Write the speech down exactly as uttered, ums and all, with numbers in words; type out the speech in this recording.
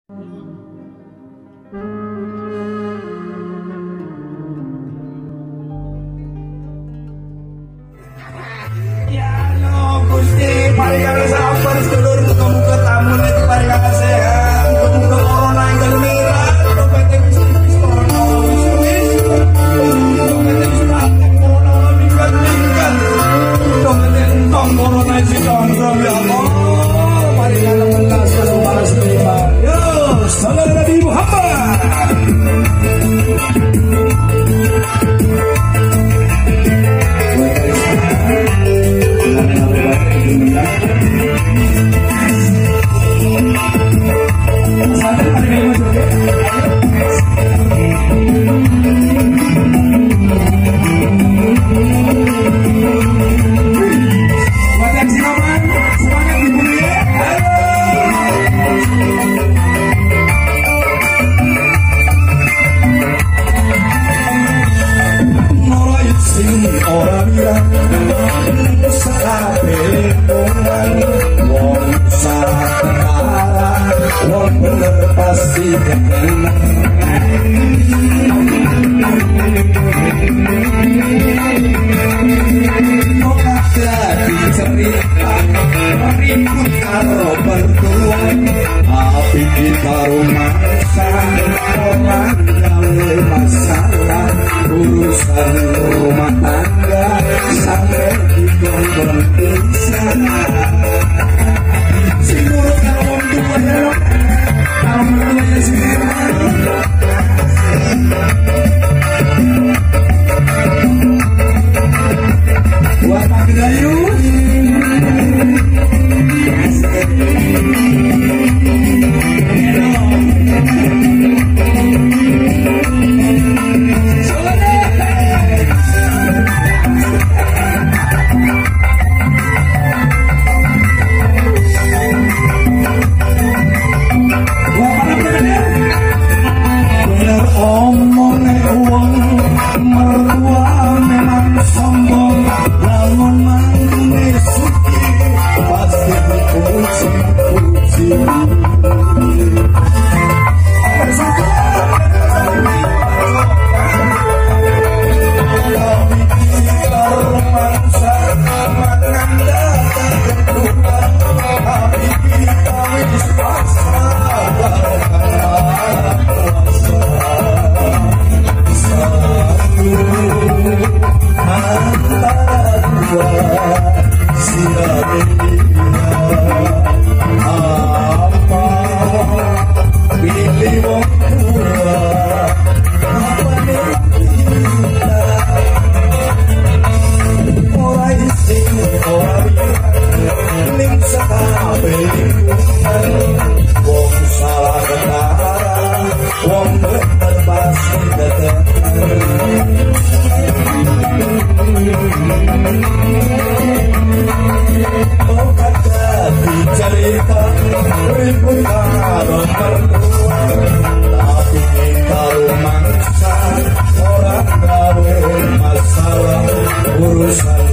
Ya lo Gusti paringan sabar sedulur muga-muga tamun iki paringan sehat muga-muga corona enggal mirah dompete wis wis corona wis wis dompete wis praktek corona minggat minggat dompete entong corona iki condro ya Allah paringan lelas karo paras terima yo sallallahu Nabi Muhammad. Pasti mau jadi cerita ribut karo bertuan tapi kita rumangsa orang gawe masalah urusan rumah tangga sampai digonggong pisan si mulut karo wong tua ya karo mertuanya si buat Pak Gedayu urusan